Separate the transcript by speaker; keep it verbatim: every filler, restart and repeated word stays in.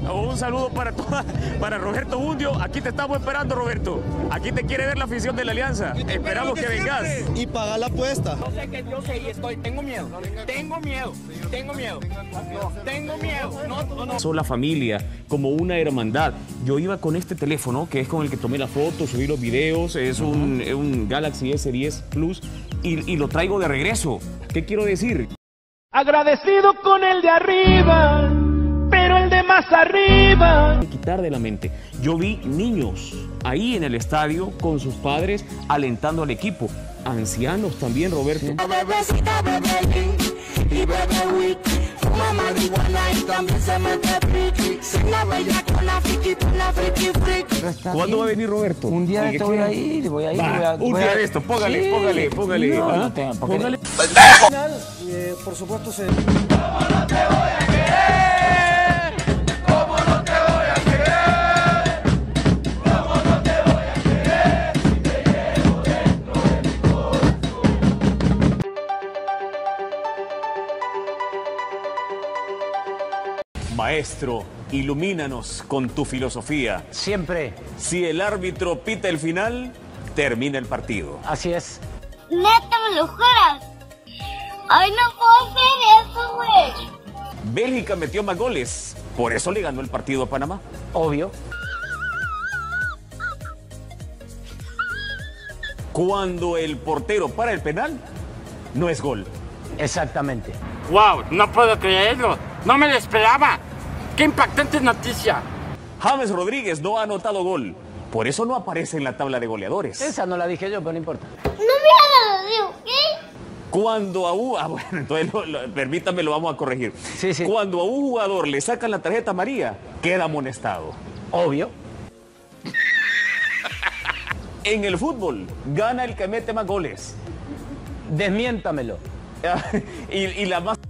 Speaker 1: Un saludo para toda, para Roberto Bundio. Aquí te estamos esperando, Roberto. Aquí te quiere ver la afición de la Alianza. Esperamos que, que vengas.
Speaker 2: Y pagar la apuesta.
Speaker 3: Yo sé que yo sé y estoy, tengo miedo, tengo miedo, tengo miedo, tengo miedo. No, no, no.
Speaker 1: Son la familia, como una hermandad. Yo iba con este teléfono, que es con el que tomé la foto, subí los videos, es un, uh-huh. un Galaxy S diez Plus, y, y lo traigo de regreso. ¿Qué quiero decir?
Speaker 4: Agradecido con el de arriba, pero el de más arriba.
Speaker 1: Quitar de la mente. Yo vi niños ahí en el estadio con sus padres alentando al equipo. Ancianos también, Roberto. Sí.
Speaker 5: Y bebe wiki, fuma marihuana y también se mete friki. Se la bella con la friki, con la friki friki.
Speaker 1: ¿Cuándo bien? Va a venir Roberto?
Speaker 6: Un día de esto voy a ir, voy a ir.
Speaker 1: Va,
Speaker 6: voy a,
Speaker 1: un
Speaker 6: voy
Speaker 1: día
Speaker 6: a...
Speaker 1: de esto, póngale, sí, póngale, póngale.
Speaker 6: No,
Speaker 1: ¿ah?
Speaker 6: no tengo,
Speaker 1: póngale.
Speaker 2: Al final, eh, por supuesto, se...
Speaker 4: ¿Cómo no te voy a querer? ¿Cómo no te voy a querer? ¿Cómo no te voy a querer? Si te llevo dentro de mi corazón.
Speaker 1: Maestro, ilumínanos con tu filosofía.
Speaker 6: Siempre.
Speaker 1: Si el árbitro pita el final, termina el partido.
Speaker 6: Así es.
Speaker 7: ¿Neta me lo juras? Ay, no puedo hacer eso, güey.
Speaker 1: Bélgica metió más goles, por eso le ganó el partido a Panamá.
Speaker 6: Obvio.
Speaker 1: Cuando el portero para el penal, no es gol.
Speaker 6: Exactamente.
Speaker 3: Wow, no puedo creerlo, no me lo esperaba. ¡Qué impactante noticia!
Speaker 1: James Rodríguez no ha anotado gol, por eso no aparece en la tabla de goleadores.
Speaker 6: Esa no la dije yo, pero no importa.
Speaker 7: No me hagas así, ¿ok?
Speaker 1: Cuando a un... Ah, bueno, entonces lo, lo, permítame, lo vamos a corregir.
Speaker 6: Sí, sí.
Speaker 1: Cuando a un jugador le sacan la tarjeta amarilla, queda amonestado.
Speaker 6: Obvio.
Speaker 1: En el fútbol, gana el que mete más goles.
Speaker 6: Desmiéntamelo.
Speaker 1: y, y la más...